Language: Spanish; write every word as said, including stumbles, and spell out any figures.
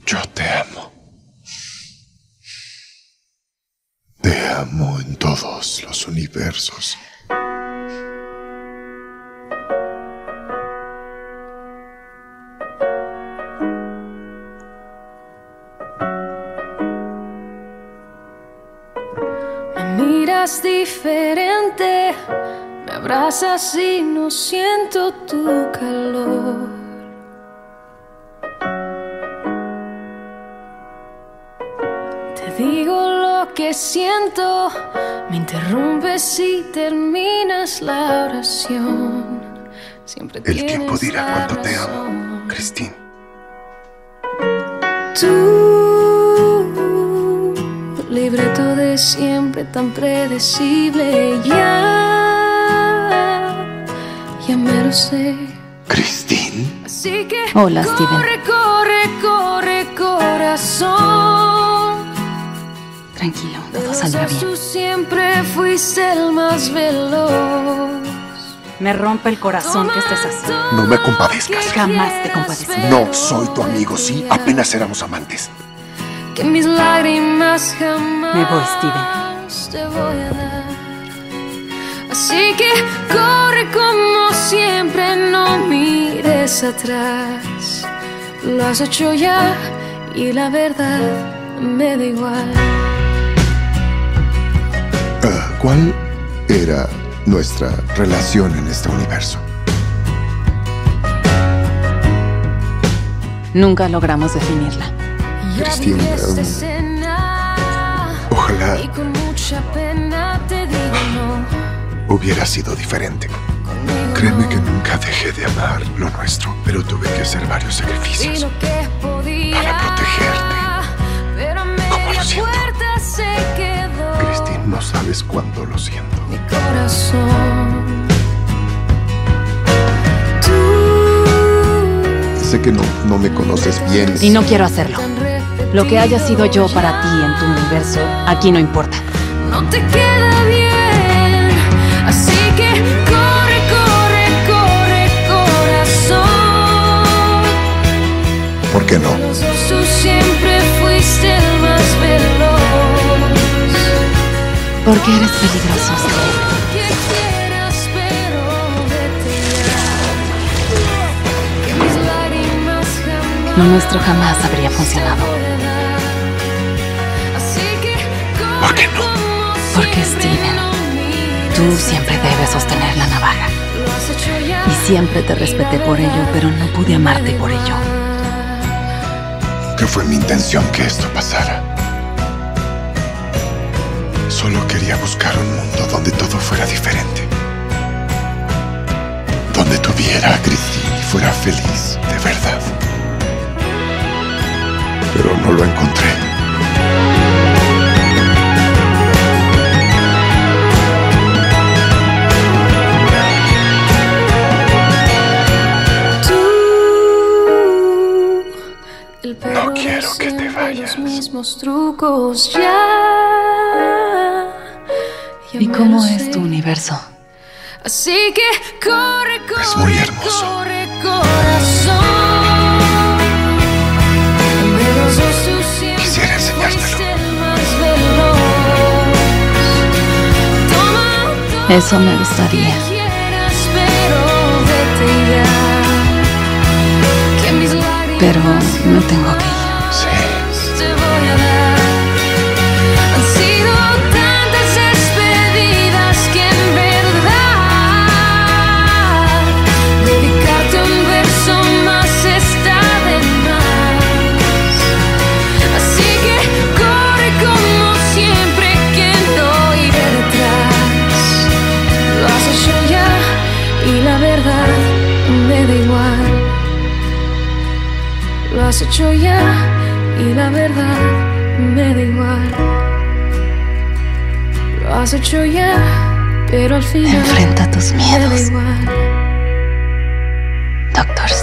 Yo te amo. Te amo en todos los universos. Me miras diferente, me abrazas y no siento tu calor. Digo lo que siento, me interrumpes y terminas la oración. Siempre El tiempo dirá tienes cuánto te razón. amo, Christine. Tú, libreto de siempre tan predecible, ya, ya me lo sé. ¿Christine? Así que Hola, corre, Steven. corre, corre, corazón. Tranquilo, De todo los saldrá dos bien. tú siempre fuiste el más veloz. Me rompe el corazón que estés así. No me compadezcas. Jamás te compadeceré. No soy tu amigo, sí. Apenas éramos amantes. Que mis lágrimas jamás Me voy, Steven. te voy a dar. Así que corre como siempre, no mires atrás. Lo has hecho ya y la verdad me da igual. Uh, ¿Cuál era nuestra relación en este universo? Nunca logramos definirla. Ya Christine, viví esta um, escena, Ojalá y con mucha pena te digo no. hubiera sido diferente. Conmigo Créeme no. que nunca dejé de amar lo nuestro, pero tuve que hacer varios Sí, sacrificios. lo que podía, Para protegerte. pero a ¿Cómo media lo siento? puerta se quedó Christine, no sabes cuánto lo siento. mi corazón. Tú, Sé que no, no me conoces bien. Y no quiero hacerlo. tan Lo que haya sido yo repetido para ti en tu ya, universo, aquí no importa. no te queda bien. Así que corre, corre, corre, corazón. ¿Por qué no? De los dos tú siempre fuiste el más veloz. Porque eres peligroso, Steven. Que quieras, pero vete ya. Que mis lágrimas jamás Lo nuestro jamás habría funcionado. te voy a dar. Así que corre ¿Por qué no? como Porque, siempre, Steven, no mires Tú siempre debes sostener la navaja. Lo has hecho ya, Y siempre te respeté por ello, pero no pude amarte por ello. Que fue mi intención que esto pasara. Solo quería buscar un mundo donde todo fuera diferente. Donde tuviera a Christine y fuera feliz, de verdad. Pero no lo encontré. Tú, el perro No quiero de que te siempre, vayas. los mismos trucos ya. Ya ¿Y me cómo lo es sé. tu universo? Así que corre, corre, Es muy hermoso. corre, corazón. De los dos tú siempre Quisiera enseñártelo. fuiste el más veloz. Toma todo Eso me lo gustaría. que quieras, pero vete ya. Que mis lágrimas Pero me tengo que ir. Sí. te voy a dar. Han sido tantas despedidas que en verdad dedicarte un verso más está de más. Así que corre como siempre, que no iré detrás. Lo has hecho ya y la verdad me da igual. Lo has hecho ya y la verdad me da igual. Lo has hecho ya, pero al final Enfrenta tus me da miedos, igual. Doctor